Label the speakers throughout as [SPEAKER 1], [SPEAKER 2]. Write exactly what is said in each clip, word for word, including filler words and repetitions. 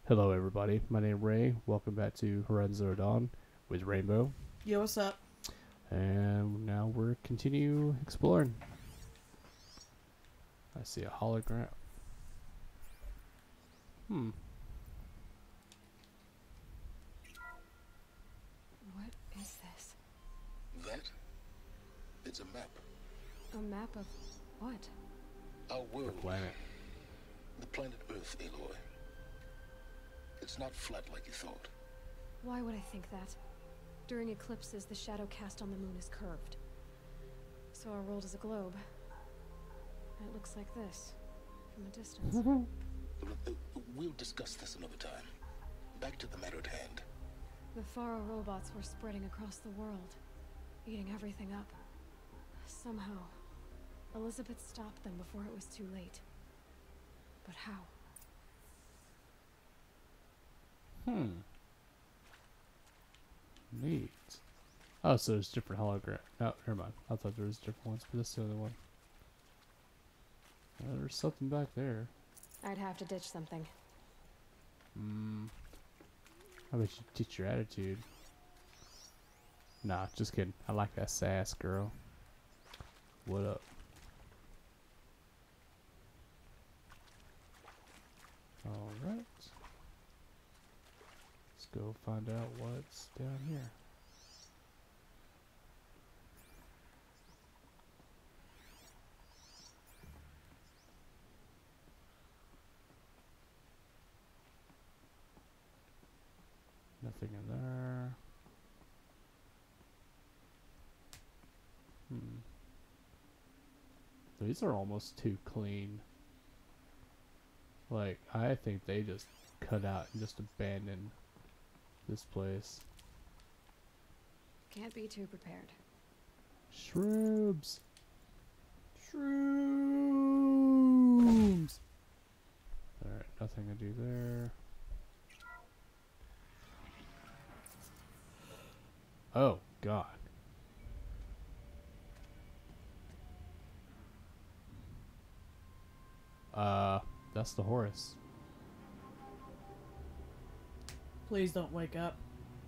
[SPEAKER 1] Hello, everybody. My name is Ray. Welcome back to Horizon Zero Dawn with Rainbow.
[SPEAKER 2] Yo, what's up?
[SPEAKER 1] And now we're continue exploring. I see a hologram. Hmm.
[SPEAKER 3] What is this?
[SPEAKER 4] That? It's a map.
[SPEAKER 3] A map of what?
[SPEAKER 4] Our
[SPEAKER 1] The
[SPEAKER 4] world.
[SPEAKER 1] planet.
[SPEAKER 4] The planet Earth, Aloy. It's not flat like you thought.
[SPEAKER 3] Why would I think that? During eclipses, the shadow cast on the moon is curved. So our world is a globe. And it looks like this, from a distance.
[SPEAKER 4] Uh, We'll discuss this another time. Back to the matter at hand.
[SPEAKER 3] The Faro robots were spreading across the world, eating everything up. Somehow, Elizabeth stopped them before it was too late. But how?
[SPEAKER 1] Hmm. Neat. Oh, so there's different hologram. No, never mind. I thought there was different ones, but this is the other one. Uh, there's something back there.
[SPEAKER 3] I'd have to ditch something.
[SPEAKER 1] Hmm. How about you teach your attitude? Nah, just kidding. I like that sass, girl. What up? Alright. Let's go find out what's down here. Nothing in there. Hmm. These are almost too clean. Like, I think they just cut out and just abandoned this place.
[SPEAKER 3] Can't be too prepared.
[SPEAKER 1] Shrooms! Shrooms! Alright, nothing to do there. Oh, God. Uh, that's the Horus.
[SPEAKER 2] Please don't wake up.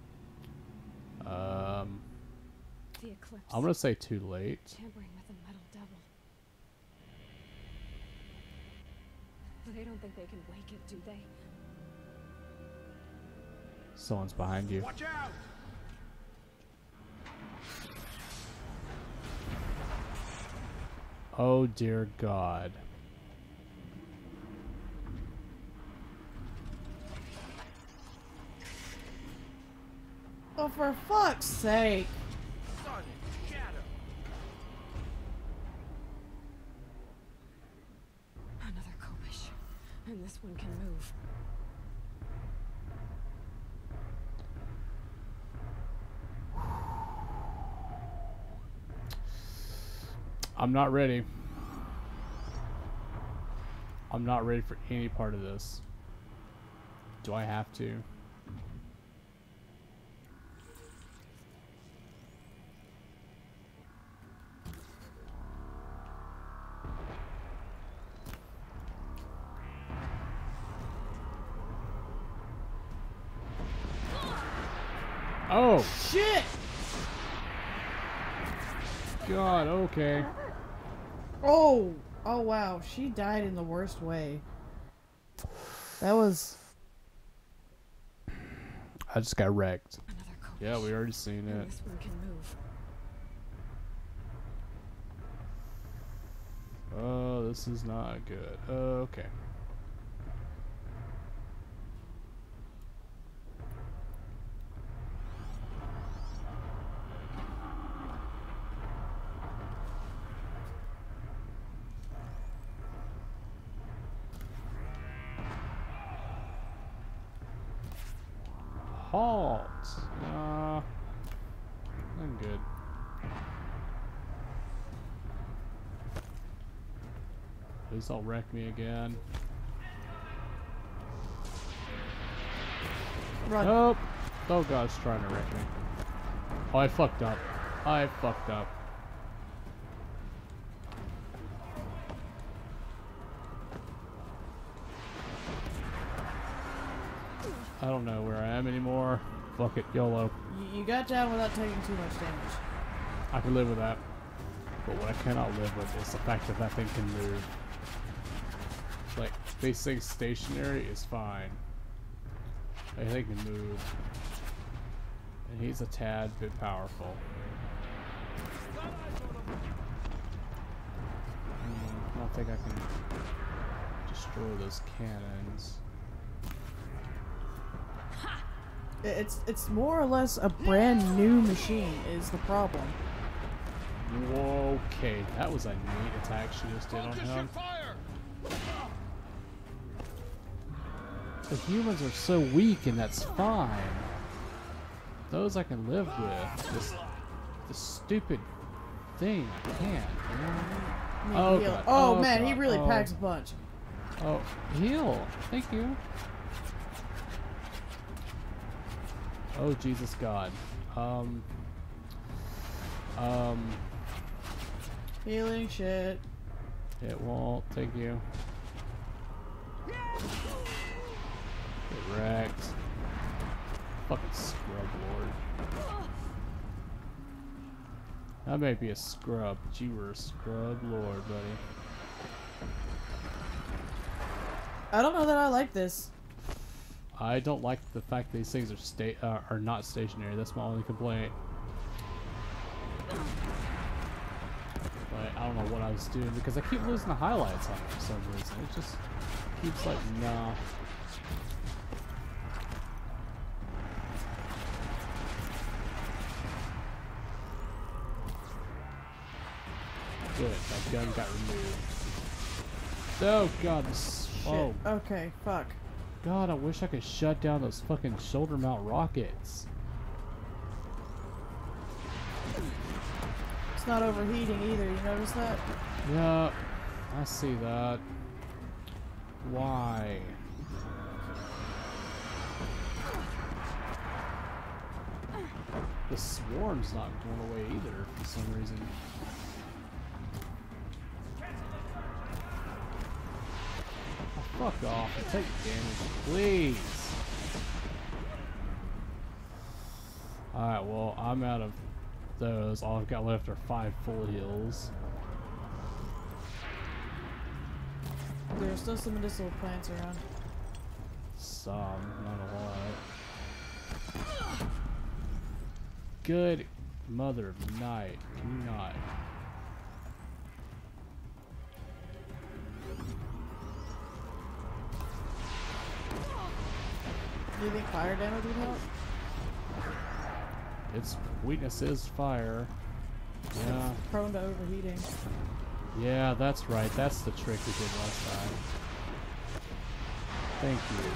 [SPEAKER 1] Um,
[SPEAKER 3] The eclipse.
[SPEAKER 1] I'm gonna say too late.
[SPEAKER 3] Tampering with the metal devil. They don't think they can wake it, do they?
[SPEAKER 1] Someone's behind you.
[SPEAKER 5] Watch out!
[SPEAKER 1] Oh, dear God.
[SPEAKER 2] Oh, for fuck's sake.
[SPEAKER 5] Sun, shadow.
[SPEAKER 3] Another Kobish. And this one can move.
[SPEAKER 1] I'm not ready. I'm not ready for any part of this. Do I have to? Oh,
[SPEAKER 2] Shit!
[SPEAKER 1] God, okay.
[SPEAKER 2] Oh! Oh, wow. She died in the worst way. That was...
[SPEAKER 1] I just got wrecked.
[SPEAKER 3] Another Kobish.
[SPEAKER 1] Yeah, we already seen
[SPEAKER 3] And
[SPEAKER 1] it.
[SPEAKER 3] this one can move.
[SPEAKER 1] Oh, this is not good. Okay. Halt! Uh, I'm good. Please don't wreck me again.
[SPEAKER 2] Run.
[SPEAKER 1] Nope. Oh God, it's trying to wreck me. Oh, I fucked up. I fucked up. don't know where I am anymore. Fuck it, YOLO.
[SPEAKER 2] You, you got down without taking too much damage.
[SPEAKER 1] I can live with that. But what I cannot live with is the fact that that thing can move. Like, these things stationary is fine. Like, they can move. And he's a tad bit powerful. Hmm, I don't think I can destroy those cannons.
[SPEAKER 2] It's it's more or less a brand new machine is the problem.
[SPEAKER 1] Whoa, okay, that was a neat attack she just did on him. The humans are so weak, and that's fine. Those I can live with. This, this stupid thing, I can't. You know what I mean? Oh,
[SPEAKER 2] Heal.
[SPEAKER 1] God.
[SPEAKER 2] Oh,
[SPEAKER 1] Oh,
[SPEAKER 2] man,
[SPEAKER 1] God.
[SPEAKER 2] he really
[SPEAKER 1] Oh.
[SPEAKER 2] packs a punch.
[SPEAKER 1] Oh, heal. Thank you. Oh, Jesus God. Um. Um.
[SPEAKER 2] Healing shit.
[SPEAKER 1] It won't. Thank you. Get wrecked. Fucking scrub lord. That may be a scrub, but you were a scrub lord, buddy.
[SPEAKER 2] I don't know that I like this.
[SPEAKER 1] I don't like the fact these things are sta uh, are not stationary. That's my only complaint. But I don't know what I was doing because I keep losing the highlights on it for some reason. It just keeps like, nah. Good, that gun got removed. Oh God, this.
[SPEAKER 2] Shit.
[SPEAKER 1] Oh
[SPEAKER 2] Okay, fuck.
[SPEAKER 1] God, I wish I could shut down those fucking shoulder mount rockets.
[SPEAKER 2] It's not overheating either, you notice that?
[SPEAKER 1] Yeah, I see that. Why? The swarm's not going away either for some reason. Oh, fuck off and take damage, please. Alright, well, I'm out of those. All I've got left are five full heals.
[SPEAKER 2] There's still some medicinal plants around.
[SPEAKER 1] Some, not a lot. Good mother of night. Can you not?
[SPEAKER 2] Do you think fire damage would help?
[SPEAKER 1] Its weakness is fire. Yeah.
[SPEAKER 2] Prone to overheating.
[SPEAKER 1] Yeah, that's right. That's the trick we did last time. Thank you.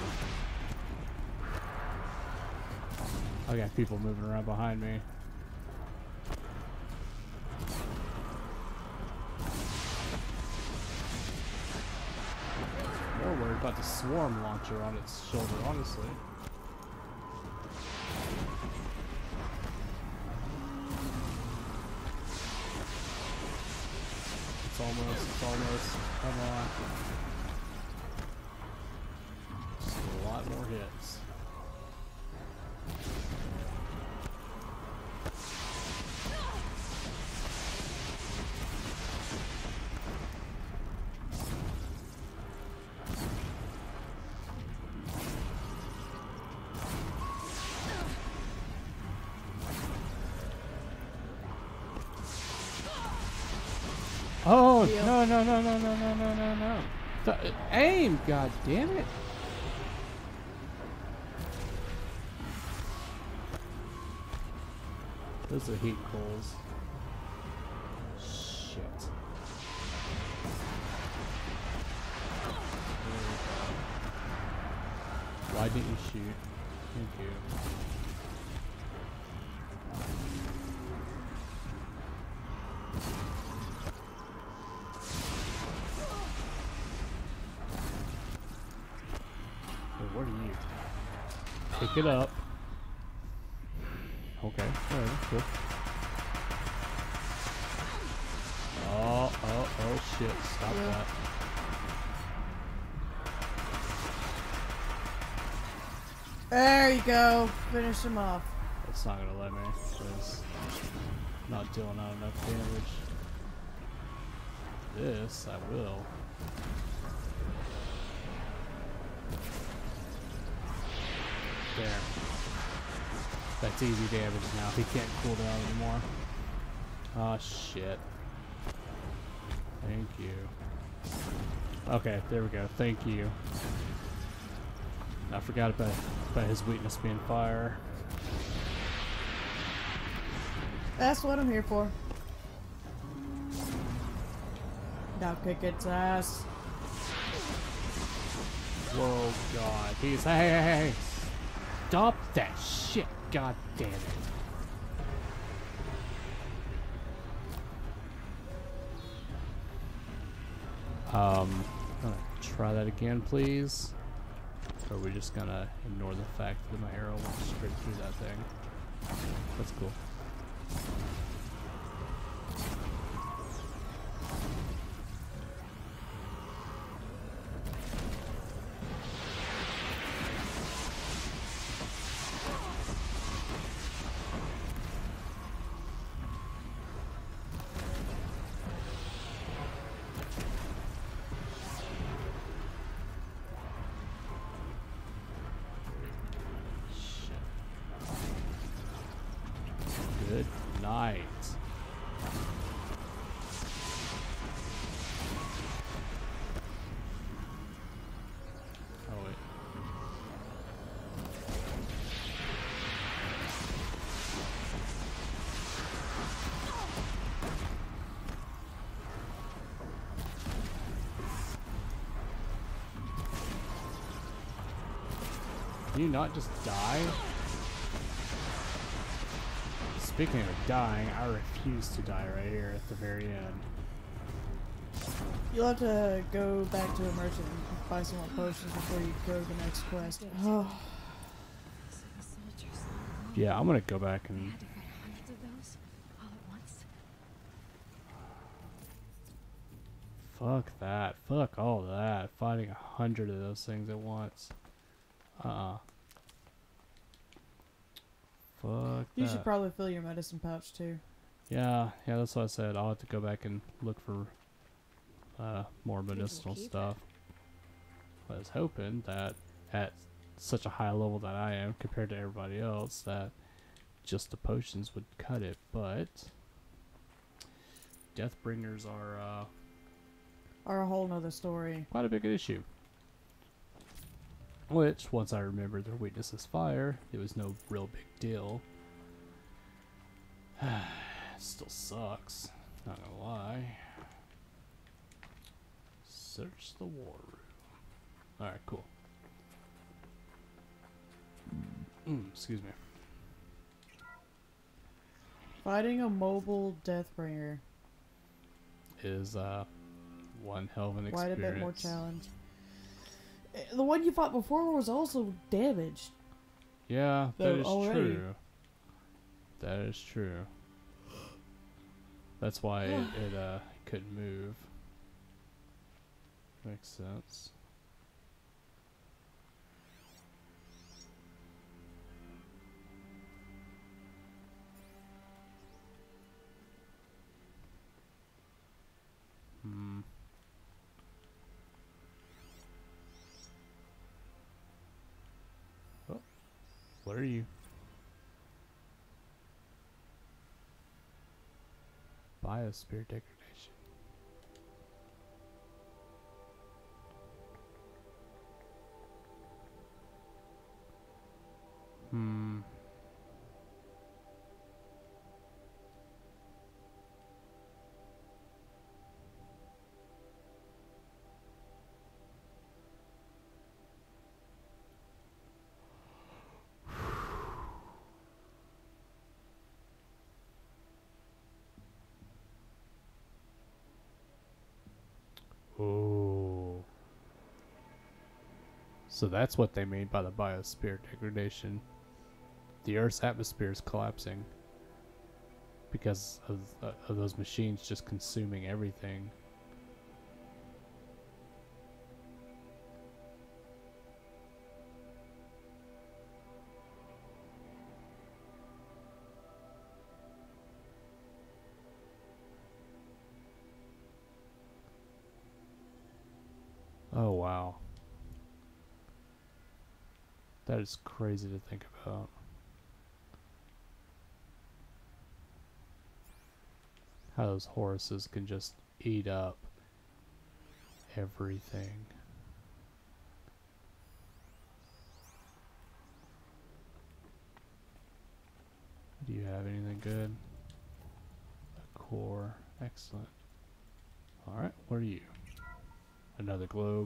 [SPEAKER 1] I got people moving around behind me. More worried about the swarm launcher on its shoulder, honestly. It's almost, it's almost, come on. Just a lot more hits. Oh,
[SPEAKER 2] Heal.
[SPEAKER 1] no, no, no, no, no, no, no, no, no. The, uh, aim, god damn it. Those are heat coals. Shit. Why didn't you shoot? Thank you. What are you? Pick it up. Okay, alright, cool. Oh, oh, oh shit, stop
[SPEAKER 2] Yeah.
[SPEAKER 1] that.
[SPEAKER 2] There you go. Finish him off.
[SPEAKER 1] It's not gonna let me, because I'm not dealing out enough damage. This, I will. There. That's easy damage now. He can't cool down anymore. Oh shit. Thank you. Okay, there we go. Thank you. I forgot about, about his weakness being fire.
[SPEAKER 2] That's what I'm here for. Now kick its ass.
[SPEAKER 1] Whoa, God. He's. Hey, hey, hey, hey. Stop that shit. God damn it. Um, gonna try that again, please. Or are we just gonna ignore the fact that my arrow went straight through that thing? That's cool. Good night. Oh wait. Can you not just die? Speaking of dying, I refuse to die right here at the very end.
[SPEAKER 2] You'll have to go back to a merchant and buy some more potions before you go to the next quest. Oh.
[SPEAKER 3] So the soldiers.
[SPEAKER 1] Yeah, I'm gonna go back
[SPEAKER 3] They
[SPEAKER 1] and
[SPEAKER 3] had to fight hundreds of those all at once.
[SPEAKER 1] fuck that. Fuck all that. Fighting a hundred of those things at once. Uh-uh. Fuck
[SPEAKER 2] You
[SPEAKER 1] that.
[SPEAKER 2] should probably fill your medicine pouch too.
[SPEAKER 1] Yeah, yeah, that's what I said. I'll have to go back and look for uh, more medicinal
[SPEAKER 3] keep it.
[SPEAKER 1] stuff. I was hoping that at such a high level that I am compared to everybody else, that just the potions would cut it, but Deathbringers are uh,
[SPEAKER 2] Or a whole nother story.
[SPEAKER 1] quite a big issue. Which, once I remembered their weakness is fire, it was no real big deal. Still sucks, not gonna lie. Search the war room. Alright, cool. Mm, excuse me.
[SPEAKER 2] Fighting a mobile Deathbringer.
[SPEAKER 1] Is uh, one hell of an
[SPEAKER 2] Quite
[SPEAKER 1] experience.
[SPEAKER 2] a bit more challenge. Eh, The one you fought before was also damaged.
[SPEAKER 1] Yeah, that
[SPEAKER 2] Though
[SPEAKER 1] is
[SPEAKER 2] already-
[SPEAKER 1] true. That is true. That's why it, it uh couldn't move. Makes sense. Hmm. Oh, what are you? Biosphere degradation. Hmm. Oh. So that's what they mean by the biosphere degradation. The Earth's atmosphere is collapsing because of, uh, of those machines just consuming everything. Oh wow. That is crazy to think about. How those Horuses can just eat up everything. Do you have anything good? A core. Excellent. Alright, what are you? Another globe.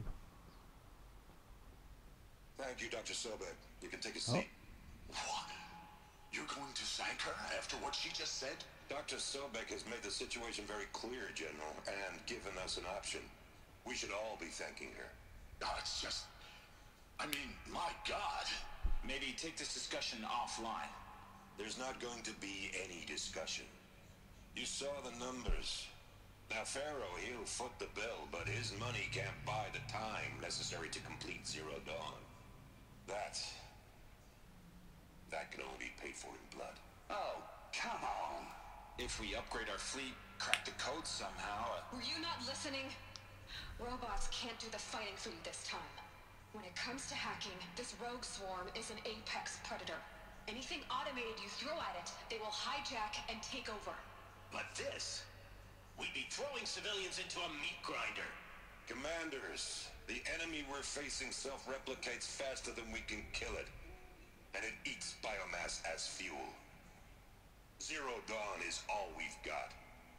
[SPEAKER 4] Thank you, Doctor Sobek. You can take a
[SPEAKER 1] Oh.
[SPEAKER 4] seat. What? You're going to thank her after what she just said? Doctor Sobek has made the situation very clear, General, and given us an option. We should all be thanking her.
[SPEAKER 6] Oh, it's just... I mean, my God. Maybe take this discussion offline.
[SPEAKER 4] There's not going to be any discussion. You saw the numbers. Now, Pharaoh, he'll foot the bill, but his money can't buy the time necessary to complete Zero Dawn. That... that can only be paid for in blood.
[SPEAKER 6] Oh, come on. If we upgrade our fleet, crack the code somehow... Uh...
[SPEAKER 3] Were you not listening? Robots can't do the fighting for you this time. When it comes to hacking, this rogue swarm is an apex predator. Anything automated you throw at it, they will hijack and take over.
[SPEAKER 6] But this... we'd be throwing civilians into a meat grinder.
[SPEAKER 4] Commanders, the enemy we're facing self-replicates faster than we can kill it. And it eats biomass as fuel. Zero Dawn is all we've got.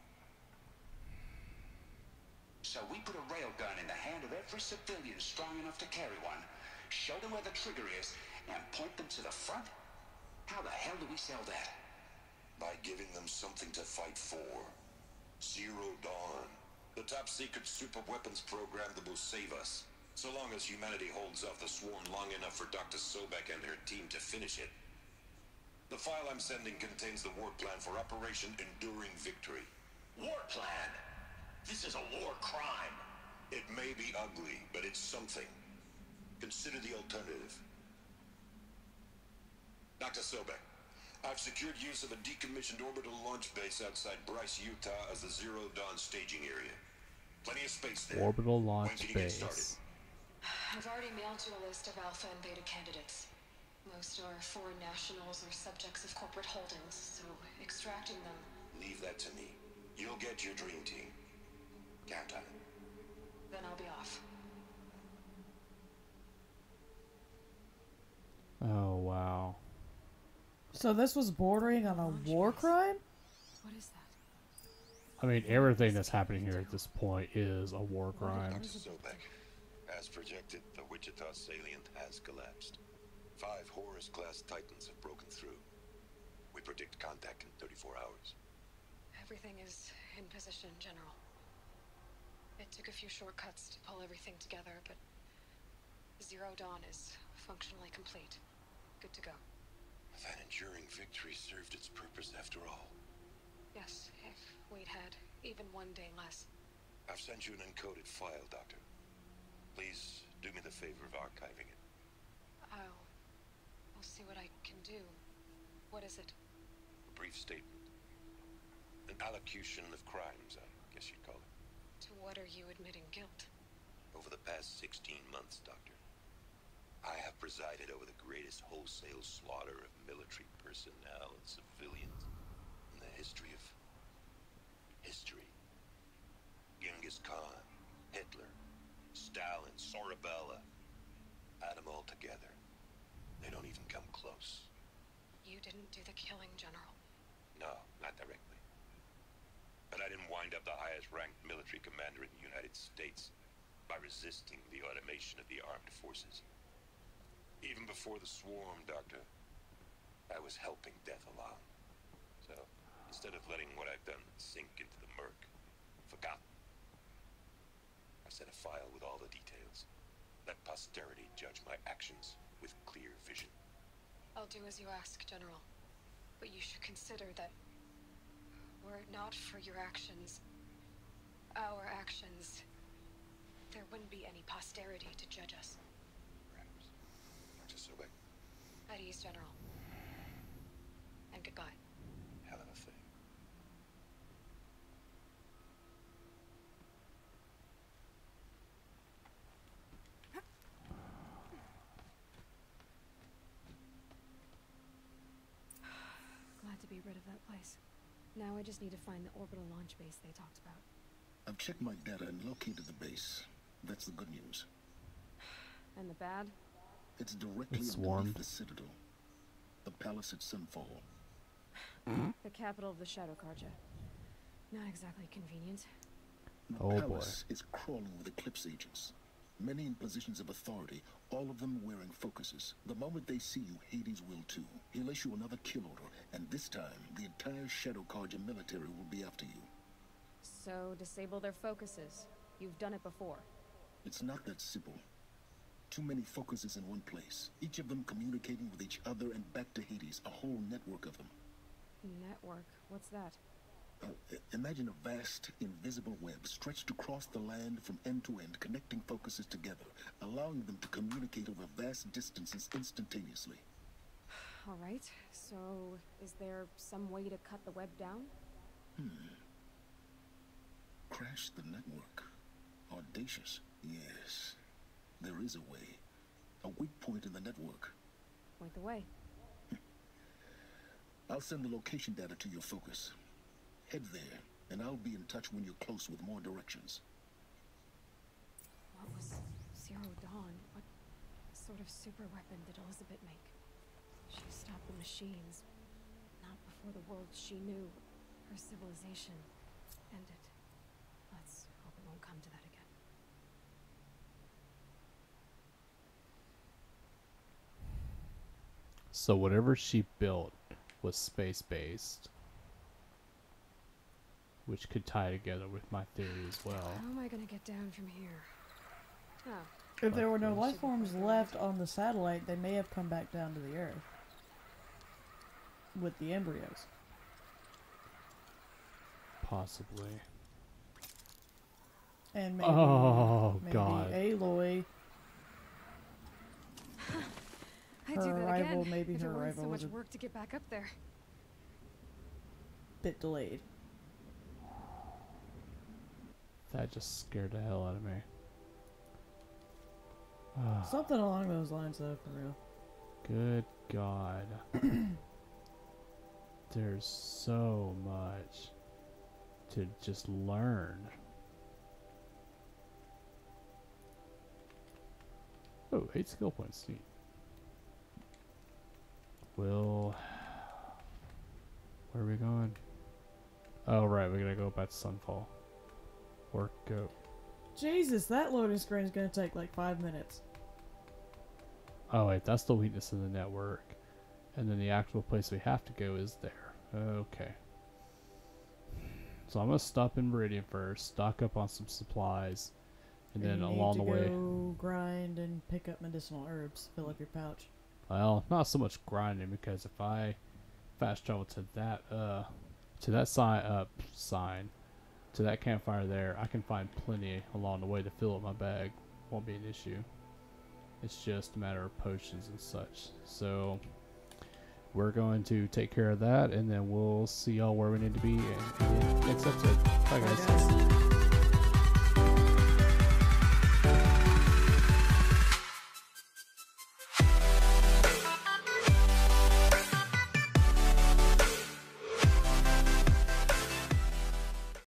[SPEAKER 6] So we put a railgun in the hand of every civilian strong enough to carry one, show them where the trigger is, and point them to the front? How the hell do we sell that?
[SPEAKER 4] By giving them something to fight for. Zero Dawn. The top-secret super-weapons program that will save us. So long as humanity holds off the swarm long enough for Doctor Sobek and her team to finish it. The file I'm sending contains the war plan for Operation Enduring Victory.
[SPEAKER 6] War plan? This is a war crime.
[SPEAKER 4] It may be ugly, but it's something. Consider the alternative. Doctor Sobek, I've secured use of a decommissioned orbital launch base outside Bryce, Utah as the Zero Dawn staging area. Plenty of space there.
[SPEAKER 1] Orbital
[SPEAKER 4] When
[SPEAKER 1] launch
[SPEAKER 4] can you get
[SPEAKER 1] base.
[SPEAKER 4] started?
[SPEAKER 3] I've already mailed you a list of alpha and beta candidates. Most are foreign nationals or subjects of corporate holdings, so extracting them...
[SPEAKER 4] Leave that to me. You'll get your dream team. Count on it.
[SPEAKER 3] Then I'll be off.
[SPEAKER 1] Oh wow.
[SPEAKER 2] So this was bordering on a war crime?
[SPEAKER 3] What is that?
[SPEAKER 1] I mean, everything that's happening here at this point is a war crime.
[SPEAKER 4] Doctor Sobek, as projected, the Wichita salient has collapsed. Five Horus-class Titans have broken through. We predict contact in thirty-four hours.
[SPEAKER 3] Everything is in position, General. It took a few shortcuts to pull everything together, but Zero Dawn is functionally complete. Good to go.
[SPEAKER 4] That enduring victory served its purpose after all.
[SPEAKER 3] Yes, if we'd had even one day less.
[SPEAKER 4] I've sent you an encoded file, Doctor. Please do me the favor of archiving it.
[SPEAKER 3] I'll... I'll see what I can do. What is it?
[SPEAKER 4] A brief statement. An allocution of crimes, I guess you'd call it.
[SPEAKER 3] To what are you admitting guilt?
[SPEAKER 4] Over the past sixteen months, Doctor, I have presided over the greatest wholesale slaughter of military personnel and civilians in the history of... history. Genghis Khan, Hitler, Stalin, Sorabella. Add them all together. They don't even come close.
[SPEAKER 3] You didn't do the killing, General.
[SPEAKER 4] No, not directly. But I didn't wind up the highest-ranked military commander in the United States by resisting the automation of the armed forces. Even before the swarm, Doctor, I was helping death along. So, instead of letting what I've done sink into the murk, forgotten, I set a file with all the details. Let posterity judge my actions with clear vision.
[SPEAKER 3] I'll do as you ask, General. But you should consider that were it not for your actions, our actions, there wouldn't be any posterity to judge us.
[SPEAKER 4] Perhaps. Doctor Sobek,
[SPEAKER 3] At ease, General. And goodbye.
[SPEAKER 4] hell of a thing.
[SPEAKER 3] rid of that place. Now I just need to find the orbital launch base they talked about.
[SPEAKER 7] I've checked my data and located the base. That's the good news.
[SPEAKER 3] And the bad?
[SPEAKER 7] It's directly
[SPEAKER 1] It's
[SPEAKER 7] underneath
[SPEAKER 1] swarmed.
[SPEAKER 7] the Citadel. The palace at Sunfall.
[SPEAKER 3] The capital of the Shadow Carja. Not exactly convenient.
[SPEAKER 7] The
[SPEAKER 1] Oh, boy.
[SPEAKER 7] palace is crawling with Eclipse agents. Many in positions of authority, all of them wearing focuses. The moment they see you, Hades will too. He'll issue another kill order, and this time, the entire Shadow Carja military will be after you.
[SPEAKER 3] So, disable their focuses. You've done it before.
[SPEAKER 7] It's not that simple. Too many focuses in one place, each of them communicating with each other and back to Hades, a whole network of them.
[SPEAKER 3] Network? What's that?
[SPEAKER 7] Uh, i- imagine a vast, invisible web stretched across the land from end to end, connecting focuses together, allowing them to communicate over vast distances instantaneously.
[SPEAKER 3] Alright, so is there some way to cut the web down?
[SPEAKER 7] Crash the network. Audacious. Yes. There is a way. A weak point in the network.
[SPEAKER 3] Point the way.
[SPEAKER 7] I'll send the location data to your focus. Head there, and I'll be in touch when you're close with more directions.
[SPEAKER 3] What was Zero Dawn? What sort of super weapon did Elizabeth make? She stopped the machines. Not before the world she knew, her civilization, ended. Let's hope it won't come to that again.
[SPEAKER 1] So whatever she built was space-based, which could tie together with my theory as well.
[SPEAKER 3] How am I gonna get down from here? Oh,
[SPEAKER 2] If there were no life forms left on the satellite, they may have come back down to the Earth. With the embryos.
[SPEAKER 1] Possibly.
[SPEAKER 2] And maybe,
[SPEAKER 1] Oh,
[SPEAKER 2] maybe
[SPEAKER 1] God.
[SPEAKER 2] Aloy,
[SPEAKER 3] I
[SPEAKER 2] Her
[SPEAKER 3] do that
[SPEAKER 2] arrival,
[SPEAKER 3] again.
[SPEAKER 2] maybe
[SPEAKER 3] if
[SPEAKER 2] her
[SPEAKER 3] it weren't
[SPEAKER 2] arrival
[SPEAKER 3] so
[SPEAKER 2] was
[SPEAKER 3] much
[SPEAKER 2] a-
[SPEAKER 3] work to get back up there.
[SPEAKER 2] bit delayed.
[SPEAKER 1] That just scared the hell out of me. Ah,
[SPEAKER 2] Something along those lines, though, for real.
[SPEAKER 1] good God. There's so much to just learn. Oh, eight skill points. Neat. Will. Where are we going? Oh, right. We gotta go back to Sunfall. Or go.
[SPEAKER 2] Jesus, that loading screen is going to take like five minutes.
[SPEAKER 1] Oh, wait. That's the weakness in the network. And then the actual place we have to go is there. Okay. So I'm gonna stop in Meridian first, stock up on some supplies, and then
[SPEAKER 2] you
[SPEAKER 1] along the
[SPEAKER 2] need to
[SPEAKER 1] way,
[SPEAKER 2] go grind and pick up medicinal herbs, fill up your pouch.
[SPEAKER 1] well, not so much grinding, because if I fast travel to that uh to that sign up sign to that campfire there, I can find plenty along the way to fill up my bag. Won't be an issue. It's just a matter of potions and such. So we're going to take care of that, and then we'll see y'all where we need to be in, in the next episode. Bye, guys.
[SPEAKER 2] Bye, guys.